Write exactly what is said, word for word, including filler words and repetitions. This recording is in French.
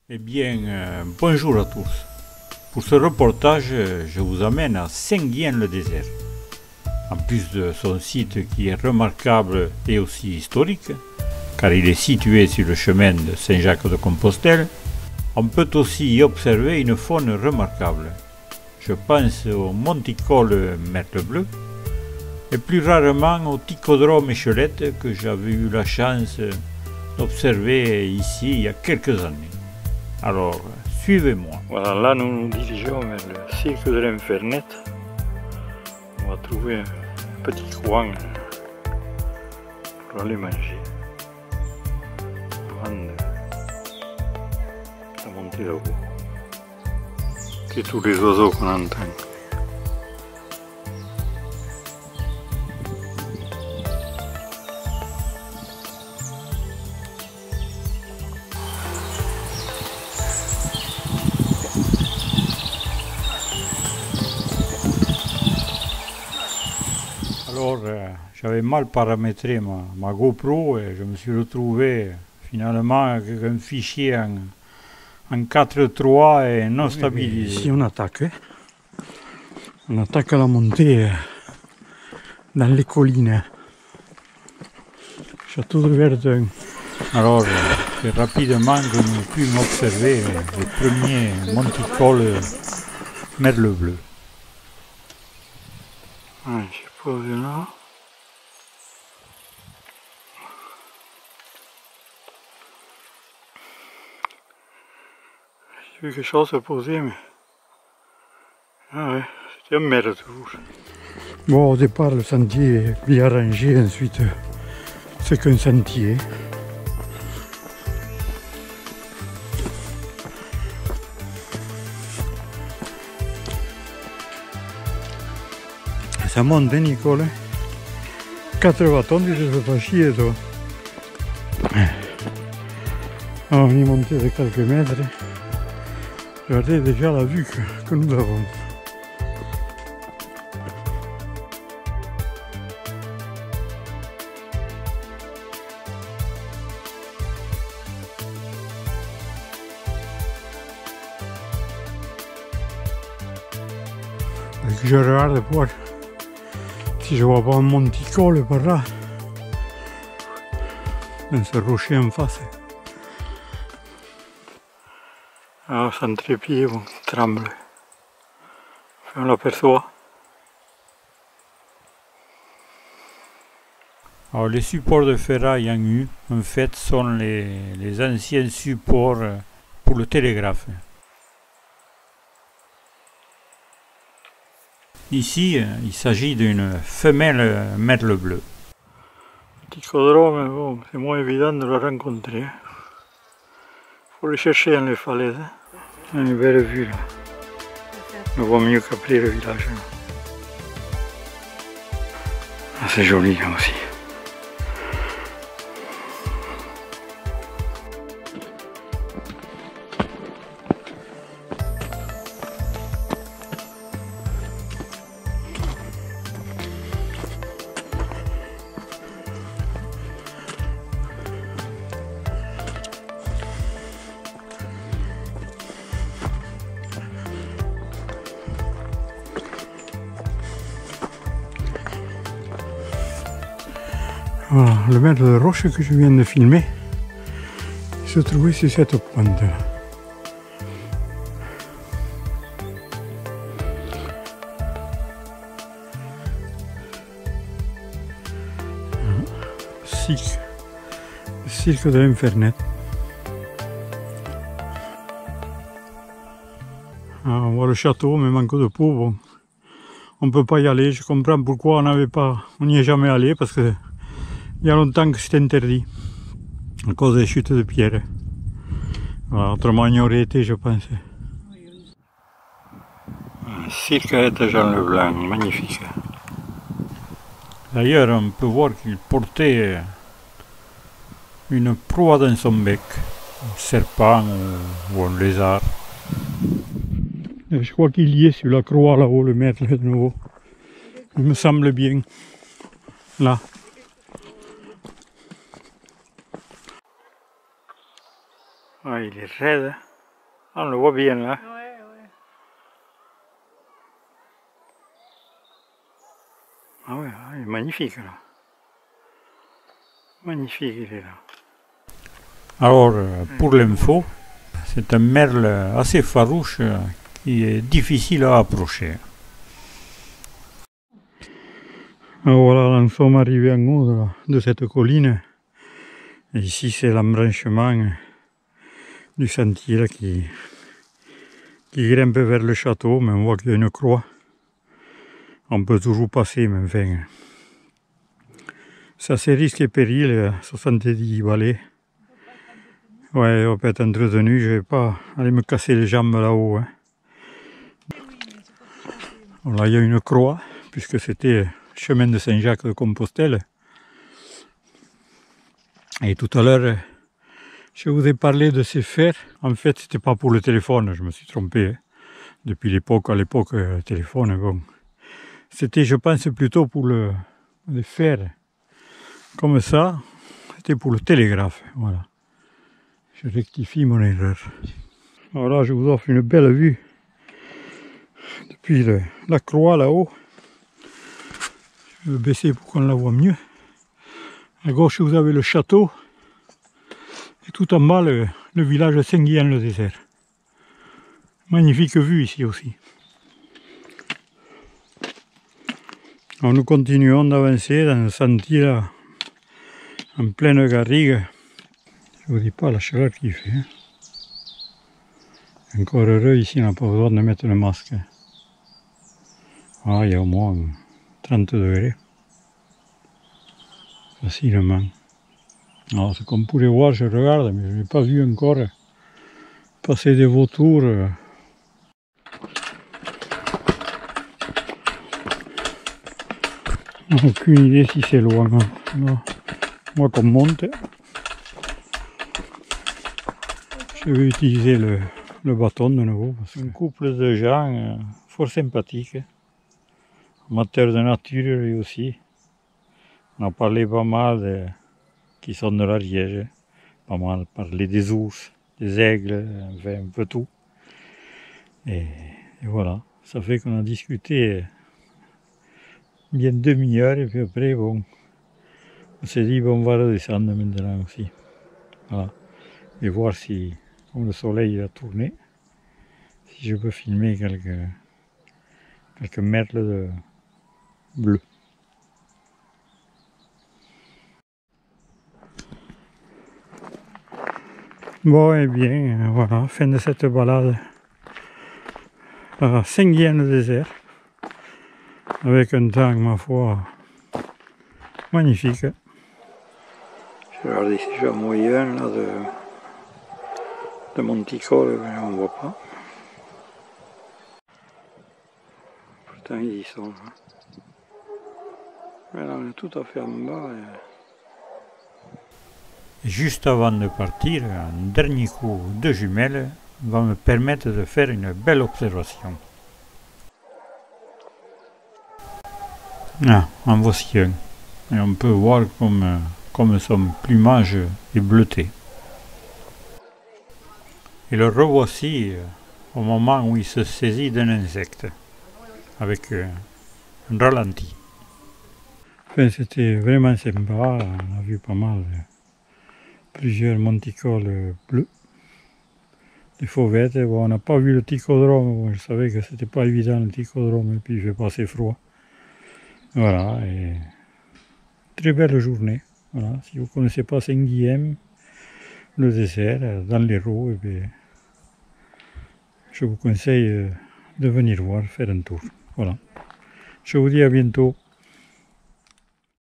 Eh bien, euh, bonjour à tous. Pour ce reportage, je vous amène à Saint-Gien-le-Désert. En plus de son site qui est remarquable et aussi historique, car il est situé sur le chemin de Saint-Jacques-de-Compostelle, on peut aussi y observer une faune remarquable. Je pense au monticole Merle Bleu, et plus rarement au Ticodrome Échelette que j'avais eu la chance d'observer ici il y a quelques années. Alors, suivez-moi. Voilà, là nous nous dirigeons vers le cirque de l'Infernette. On va trouver un petit coin pour aller manger. Prendre la montée là-haut. Et tous les oiseaux qu'on entend. Alors, euh, j'avais mal paramétré ma, ma GoPro et je me suis retrouvé finalement avec un fichier en, en quatre trois et non stabilisé. Ici on attaque. Hein. On attaque à la montée dans les collines. Château de Verdun. Alors, euh, c'est rapidement que nous pûmes observer les premiers monticoles Merle Bleu. Ouais, j'ai posé là. J'ai vu quelque chose se poser, mais... Ah ouais, c'était un merle toujours. Bon, au départ, le sentier est bien arrangé, ensuite, c'est qu'un sentier. Ça monte, hein, Nicole? Quatre bâtons, tu te fais pas chier, toi. Alors, on est monté de quelques mètres. Regardez déjà la vue que, que nous avons. Je regarde pour voir si je vois pas un monticole par là, dans ce rocher en face. Alors, son trépied bon, tremble. On l'aperçoit. Alors, les supports de ferraille en U, en fait, sont les, les anciens supports pour le télégraphe. Ici, il s'agit d'une femelle Merle Bleu. Le Ticodrome, bon, c'est moins évident de le rencontrer. Il faut le chercher dans les falaises. Il y a une belle vue là. On voit mieux qu'après le village. Ah, c'est joli là aussi. Voilà, le maître de roche que je viens de filmer se trouvait sur cette pointe là. Cirque, le cirque de l'Infernette. On voit le château, mais manque de peau. Bon. On ne peut pas y aller. Je comprends pourquoi on n'avait pas, on n'y est jamais allé parce que il y a longtemps que c'est interdit, à cause des chutes de pierre. Voilà, autrement, il y aurait été, je pense. Un cirque de Jean Leblanc, magnifique. D'ailleurs, on peut voir qu'il portait une proie dans son bec, un serpent ou un lézard. Je crois qu'il y est sur la croix là-haut, le maître de nouveau. Il me semble bien. Là. Ah, il est raide. Ah, on le voit bien là. Ouais, ouais. Ah ouais, il est magnifique là. Magnifique il est là. Alors, pour l'info, c'est un merle assez farouche qui est difficile à approcher. Alors voilà, nous sommes arrivés en haut de, la, de cette colline. Et ici, c'est l'embranchement du sentier là, qui, qui grimpe vers le château, mais on voit qu'il y a une croix. On peut toujours passer, mais enfin, c'est assez risque et péril, soixante-dix balais. Ouais, on peut être entretenu, je vais pas aller me casser les jambes là-haut. Hein. Là, il y a une croix, puisque c'était chemin de Saint-Jacques de Compostelle. Et tout à l'heure, je vous ai parlé de ces fers. En fait, c'était pas pour le téléphone, je me suis trompé. Hein. Depuis l'époque, à l'époque, le téléphone, bon. C'était, je pense, plutôt pour le, les fers. Comme ça, c'était pour le télégraphe, voilà. Je rectifie mon erreur. Voilà, je vous offre une belle vue depuis le, la croix là-haut. Je vais baisser pour qu'on la voit mieux. À gauche, vous avez le château. Et tout en bas, le, le village de Saint-Guihen-le-Désert. Magnifique vue ici aussi. Alors nous continuons d'avancer dans un sentier là, en pleine garrigue. Je vous dis pas la chaleur qu'il fait. Hein. Encore heureux, ici on n'a pas besoin de mettre le masque. Ah, il y a au moins trente degrés. Facilement. Alors, ce qu'on pourrait voir, je regarde, mais je n'ai pas vu encore passer des vautours. Aucune idée si c'est loin. Non. Moi, qu'on monte, je vais utiliser le, le bâton de nouveau. C'est un couple de gens euh, fort sympathiques, amateurs de nature lui aussi. On a parlé pas mal de, qui sont de l'Ariège, pas mal parlé des ours, des aigles, enfin un peu tout. Et, et voilà, ça fait qu'on a discuté bien une demi-heure et puis après, bon, on s'est dit, bon, on va redescendre maintenant aussi. Voilà. Et voir si, comme le soleil a tourné, si je peux filmer quelques, quelques merles de bleu. Bon, et bien, voilà, fin de cette balade à Saint-Guihen-le-Désert. Avec un temps, ma foi, magnifique. Je regarde ici, j'ai un moyen là de, de monticole, mais on ne voit pas. Pourtant, ils y sont. Hein. Mais là, on est tout à fait en bas. Et... Juste avant de partir, un dernier coup de jumelles va me permettre de faire une belle observation. Ah, en voici un. Et on peut voir comme, comme son plumage est bleuté. Et le revoici au moment où il se saisit d'un insecte, avec un ralenti. Enfin, c'était vraiment sympa, on a vu pas mal, plusieurs monticoles bleus, des fauvettes. Bon, on n'a pas vu le ticodrome, bon, je savais que c'était pas évident le ticodrome, et puis il fait pas assez froid. Voilà, et très belle journée. Voilà. Si vous ne connaissez pas Saint-Guihen, le désert, dans l'Hérault, et bien, je vous conseille de venir voir, faire un tour. Voilà. Je vous dis à bientôt.